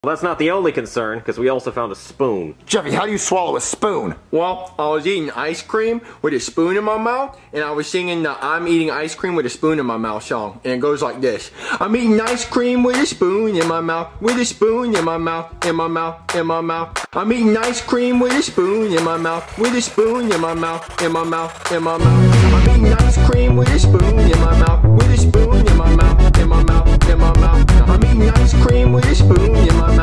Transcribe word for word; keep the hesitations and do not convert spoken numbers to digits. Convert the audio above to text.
Well, that's not the only concern, because we also found a spoon. Jeffy, how do you swallow a spoon? Well, I was eating ice cream with a spoon in my mouth, and I was singing the I'm eating ice cream with a spoon in my mouth song. And it goes like this. I'm eating ice cream with a spoon in my mouth, with a spoon in my mouth, in my mouth, in my mouth. I'm eating ice cream with a spoon in my mouth, with a spoon in my mouth, in my mouth, in my mouth. I'm eating ice cream with a spoon in my mouth, with a spoon in my mouth, in my mouth, in my mouth. I'm eating ice cream with a spoon in my mouth.